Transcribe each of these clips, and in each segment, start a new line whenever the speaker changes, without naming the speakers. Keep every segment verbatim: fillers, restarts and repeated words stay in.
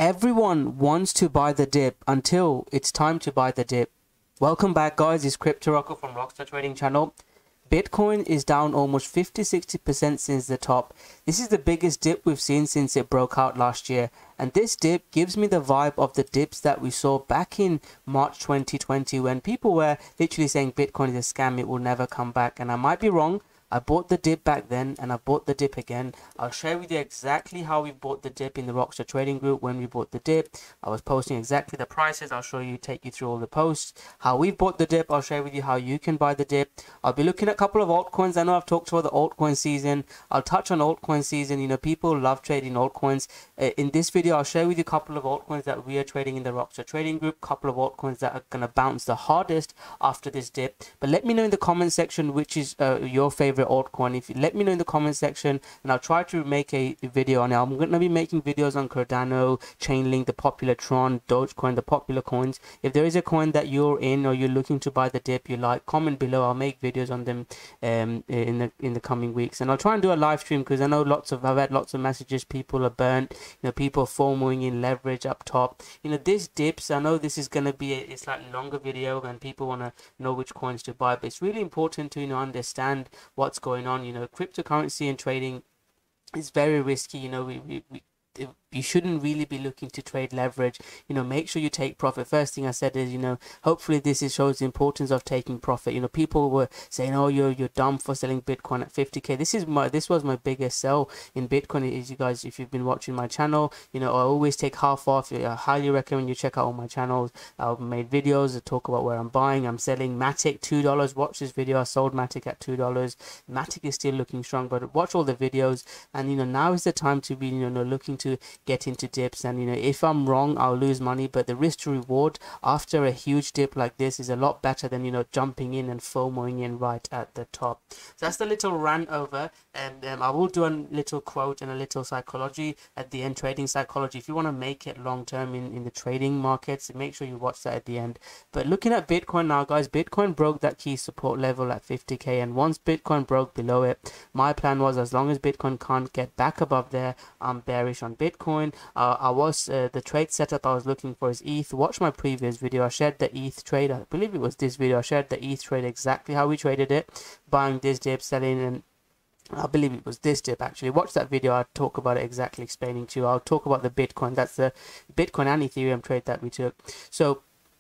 Everyone wants to buy the dip until it's time to buy the dip. Welcome back, guys. It's Crypto Rocko from Rockstar Trading Channel. Bitcoin is down almost fifty to sixty percent since the top. This is the biggest dip we've seen since it broke out last year. And this dip gives me the vibe of the dips that we saw back in March twenty twenty, when people were literally saying Bitcoin is a scam, it will never come back. And I might be wrong. I bought the dip back then and I bought the dip again. I'll share with you exactly how we bought the dip in the Rockstar Trading Group when we bought the dip. I was posting exactly the prices. I'll show you, take you through all the posts. How we bought the dip. I'll share with you how you can buy the dip. I'll be looking at a couple of altcoins. I know I've talked about the altcoin season. I'll touch on altcoin season. You know, people love trading altcoins. Uh, in this video, I'll share with you a couple of altcoins that we are trading in the Rockstar Trading Group. A couple of altcoins that are going to bounce the hardest after this dip. But let me know in the comment section which is uh, your favorite altcoin. If you let me know in the comment section, and I'll try to make a video on it. I'm going to be making videos on Cardano, Chainlink, the popular Tron, Dogecoin, the popular coins. If there is a coin that you're in or you're looking to buy the dip you like, comment below. I'll make videos on them um in the in the coming weeks, and I'll try and do a live stream, because I know lots of I've had lots of messages. People are burnt, you know, people FOMOing in leverage up top. You know, this dips, I know this is going to be a, it's like longer video and people want to know which coins to buy, but it's really important to, you know, understand what's going on. You know, cryptocurrency and trading is very risky. You know, we, we, we you shouldn't really be looking to trade leverage. You know, make sure you take profit. First thing I said is, you know, hopefully this is shows the importance of taking profit. You know, people were saying, oh, you're you're dumb for selling Bitcoin at fifty K. This is my this was my biggest sell in Bitcoin. Is, you guys, if you've been watching my channel, you know, I always take half off. I highly recommend you check out all my channels. I've made videos that talk about where I'm buying. I'm selling Matic two dollars. Watch this video. I sold Matic at two dollars. Matic is still looking strong, but watch all the videos. And you know, now is the time to be, you know, looking to get into dips. And you know, if I'm wrong, I'll lose money, but the risk to reward after a huge dip like this is a lot better than, you know, jumping in and FOMOing in right at the top. So that's the little rant over, and um, I will do a little quote and a little psychology at the end, trading psychology. If you want to make it long term in in the trading markets, make sure you watch that at the end. But looking at Bitcoin now, guys, Bitcoin broke that key support level at fifty K, and once Bitcoin broke below it, my plan was, as long as Bitcoin can't get back above there, I'm bearish on Bitcoin. Uh, I was uh, the trade setup I was looking for is E T H. Watch my previous video. I shared the E T H trade. I believe it was this video. I shared the E T H trade, exactly how we traded it, buying this dip, selling, and I believe it was this dip actually. Watch that video. I'll talk about it, exactly explaining to you. I'll talk about the Bitcoin. That's the Bitcoin and Ethereum trade that we took. So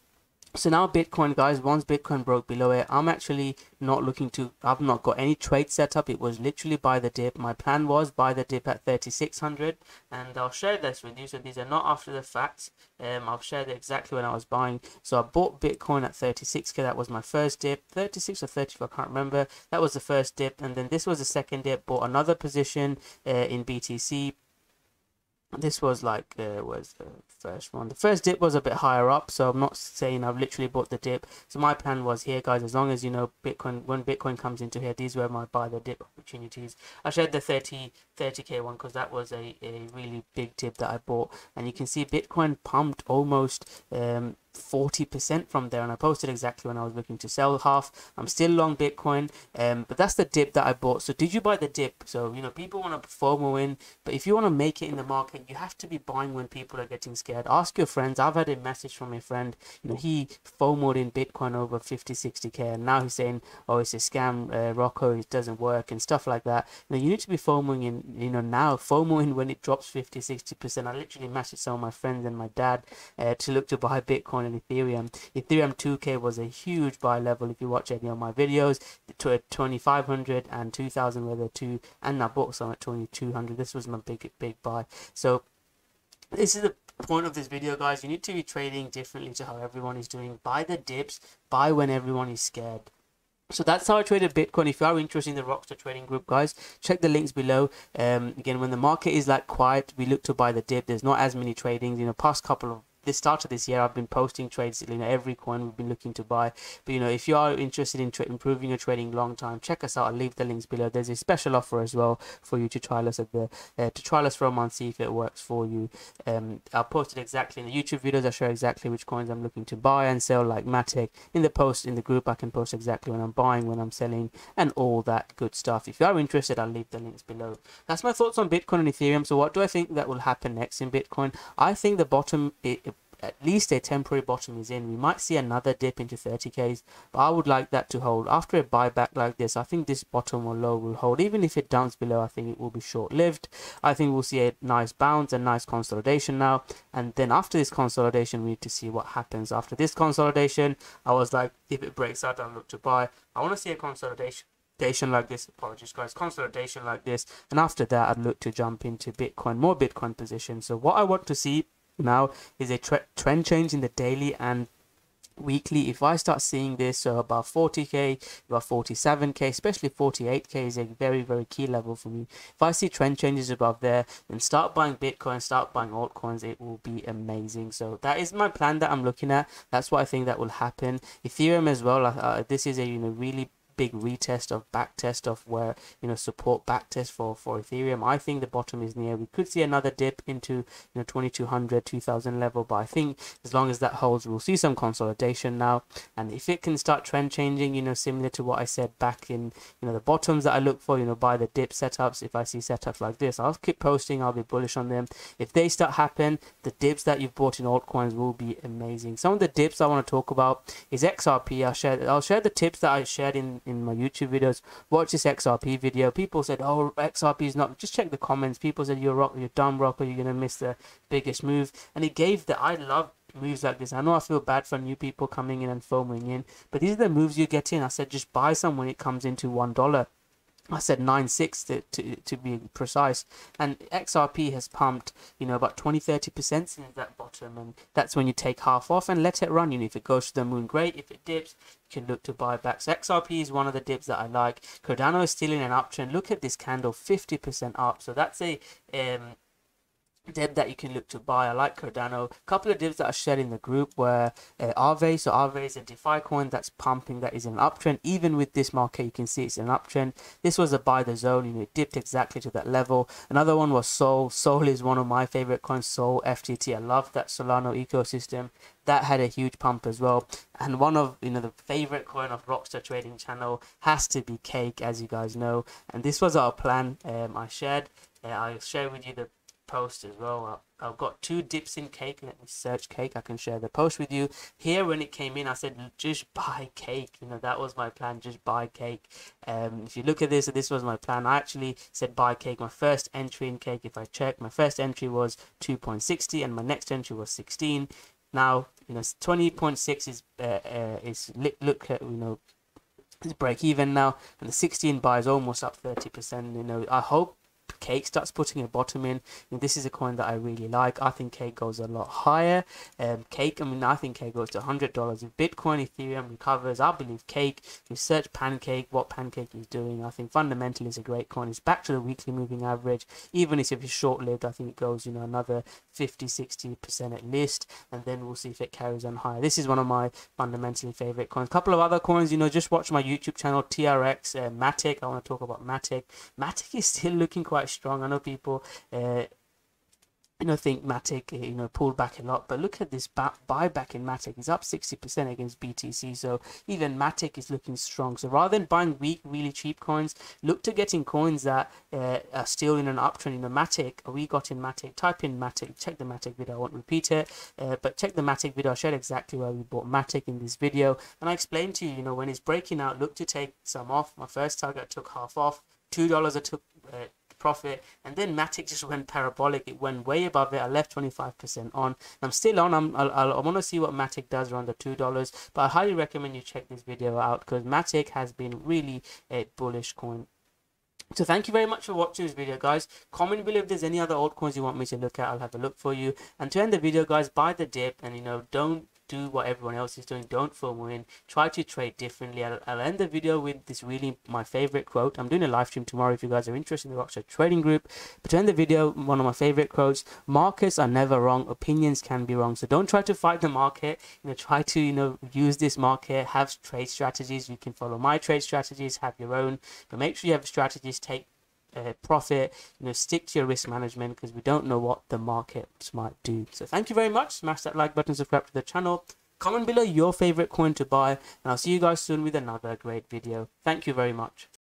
So now Bitcoin, guys, once Bitcoin broke below it, I'm actually not looking to, I've not got any trade set up. It was literally buy the dip. My plan was buy the dip at thirty-six hundred, and I'll share this with you. So these are not after the facts. Um, I'll share it exactly when I was buying. So I bought Bitcoin at thirty-six K. That was my first dip. thirty-six or thirty, I can't remember. That was the first dip, and then this was the second dip. Bought another position uh, in B T C. This was like uh, was the first one. The first dip was a bit higher up, so I'm not saying I've literally bought the dip. So my plan was here, guys, as long as, you know, Bitcoin, when Bitcoin comes into here, these were my buy the dip opportunities. I shared the thirty K one because that was a, a really big dip that I bought, and you can see Bitcoin pumped almost um forty percent from there, and I posted exactly when I was looking to sell half. I'm still long Bitcoin, um but that's the dip that I bought. So did you buy the dip? So, you know, people want to FOMO in, but if you want to make it in the market, you have to be buying when people are getting scared. Ask your friends. I've had a message from a friend, you know, he FOMO'd in Bitcoin over fifty, sixty K, and now he's saying, oh, it's a scam, uh, Rocko, it doesn't work and stuff like that. You know, you need to be FOMOing in, you know, now, FOMOing when it drops fifty, sixty percent. I literally messaged some of my friends and my dad uh, to look to buy Bitcoin and Ethereum. Ethereum two K was a huge buy level. If you watch any of my videos, to twenty-five hundred and two thousand were the two, and I bought some at twenty-two hundred. This was my big big buy. So this is the point of this video, guys. You need to be trading differently to how everyone is doing. Buy the dips, buy when everyone is scared. So that's how I traded Bitcoin. If you are interested in the Rockstar Trading Group, guys, check the links below. Um, again, when the market is like quiet, we look to buy the dip. There's not as many tradings. You know, past couple of the start of this year, I've been posting trades, you know, every coin we've been looking to buy. But you know, if you are interested in tra improving your trading long time, check us out. I'll leave the links below. There's a special offer as well for you to trial us at the uh, to trial us for a month, see if it works for you. Um, I'll post it exactly in the YouTube videos. I show exactly which coins I'm looking to buy and sell, like Matic. In the post in the group, I can post exactly when I'm buying, when I'm selling, and all that good stuff. If you are interested, I'll leave the links below. That's my thoughts on Bitcoin and Ethereum. So what do I think that will happen next in Bitcoin? I think the bottom, it, it, at least a temporary bottom is in. We might see another dip into thirty Ks, but I would like that to hold. After a buyback like this, I think this bottom or low will hold. Even if it dumps below, I think it will be short-lived. I think we'll see a nice bounce and nice consolidation now, and then after this consolidation, we need to see what happens. After this consolidation, I was like, if it breaks out, I'll look to buy. I want to see a consolidation like this, apologies guys, consolidation like this, and after that I'd look to jump into Bitcoin, more Bitcoin positions. So what I want to see now is a tre trend change in the daily and weekly. If I start seeing this, so about forty K, about forty-seven K, especially forty-eight K is a very very key level for me. If I see trend changes above there, then start buying Bitcoin, start buying altcoins. It will be amazing. So that is my plan that I'm looking at. That's what I think that will happen. Ethereum as well, uh, this is a, you know, really big retest of back test of where, you know, support back test for for Ethereum. I think the bottom is near. We could see another dip into, you know, twenty-two hundred, two thousand level, but I think as long as that holds, we'll see some consolidation now. And if it can start trend changing, you know, similar to what I said back in, you know, the bottoms that I look for, you know, buy the dip setups. If I see setups like this, I'll keep posting. I'll be bullish on them. If they start happen, the dips that you've bought in altcoins will be amazing. Some of the dips I want to talk about is X R P. I'll share I'll share the tips that I shared in in my YouTube videos. Watch this X R P video. People said, oh, X R P is not, just check the comments. People said, you're rock, you're dumb rocker, you're gonna miss the biggest move. And it gave the, I love moves like this. I know I feel bad for new people coming in and foaming in, but these are the moves you get in. I said just buy some when it comes into one dollar. I said nine six to, to, to be precise, and X R P has pumped, you know, about twenty to thirty percent since that bottom, and that's when you take half off and let it run. You know, if it goes to the moon, great. If it dips, you can look to buy back. So X R P is one of the dips that I like. Cardano is still in an uptrend. Look at this candle, fifty percent up. So that's a um dip that you can look to buy. I like Cardano. A couple of dips that I shared in the group were uh, Aave. So Aave is a DeFi coin that's pumping, that is an uptrend. Even with this market, you can see it's an uptrend. This was a buy the zone, you know, it dipped exactly to that level. Another one was Sol. Sol is one of my favorite coins. Sol, F T T. I love that Solana ecosystem. That had a huge pump as well. And one of, you know, the favorite coin of Rockstar Trading Channel has to be Cake, as you guys know. And this was our plan. Um, I shared. Uh, I'll share with you the post as well. I've got two dips in Cake. Let me search Cake. I can share the post with you. Here when it came in, I said just buy Cake. You know, that was my plan, just buy Cake. Um if you look at this, this was my plan. I actually said buy Cake. My first entry in Cake, if I check, my first entry was two point six zero and my next entry was sixteen. Now, you know, twenty point six is uh, uh is look at, you know, it's break even now, and the sixteen buy is almost up thirty percent. You know, I hope Cake starts putting a bottom in. And this is a coin that I really like. I think Cake goes a lot higher. Um, Cake, I mean, I think Cake goes to one hundred dollars. If Bitcoin, Ethereum recovers, I believe Cake. You search Pancake, what Pancake is doing. I think fundamentally it's a great coin. It's back to the weekly moving average. Even if it's short-lived, I think it goes, you know, another fifty, sixty percent at least. And then we'll see if it carries on higher. This is one of my fundamentally favorite coins. A couple of other coins, you know, just watch my YouTube channel, T R X, uh, Matic. I want to talk about Matic. Matic is still looking quite strong. I know people uh, you know, think Matic, you know, pulled back a lot, but look at this buyback in Matic. It's up sixty percent against B T C, so even Matic is looking strong. So rather than buying weak, really cheap coins, look to getting coins that uh, are still in an uptrend. You know, Matic, we got in Matic, type in Matic, check the Matic video, I won't repeat it, uh, but check the Matic video. I shared exactly where we bought Matic in this video, and I explained to you, you know, when it's breaking out, look to take some off. My first target I took half off, two dollars I took uh, profit, and then Matic just went parabolic. It went way above it. I left twenty-five percent on. I'm still on. I'm, I'll, I'll, I want to see what Matic does around the two dollars, but I highly recommend you check this video out because Matic has been really a bullish coin. So thank you very much for watching this video, guys. Comment below if there's any other altcoins you want me to look at. I'll have a look for you. And to end the video, guys, buy the dip, and you know, don't do what everyone else is doing. Don't FOMO in. Try to trade differently. I'll, I'll end the video with this really my favorite quote. I'm doing a live stream tomorrow if you guys are interested in the Rockstar Trading Group. But to end the video, one of my favorite quotes: markets are never wrong, opinions can be wrong. So don't try to fight the market. You know, try to, you know, use this market, have trade strategies. You can follow my trade strategies, have your own, but make sure you have strategies, take Uh, profit, you know, stick to your risk management, because we don't know what the markets might do. So thank you very much. Smash that like button, subscribe to the channel, comment below your favorite coin to buy, and I'll see you guys soon with another great video. Thank you very much.